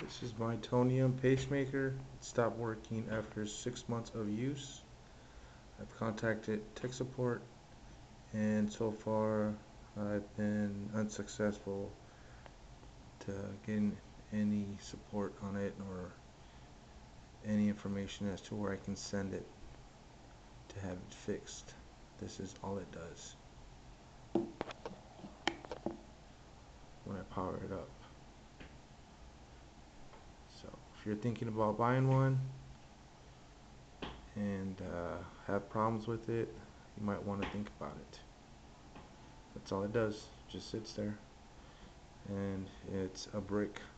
This is my Tonium Pacemaker. It stopped working after 6 months of use. I've contacted tech support and so far I've been unsuccessful to getting any support on it or any information as to where I can send it to have it fixed. This is all it does when I power it up. So if you're thinking about buying one and have problems with it, you might want to think about it. That's all it does. It just sits there, and it's a brick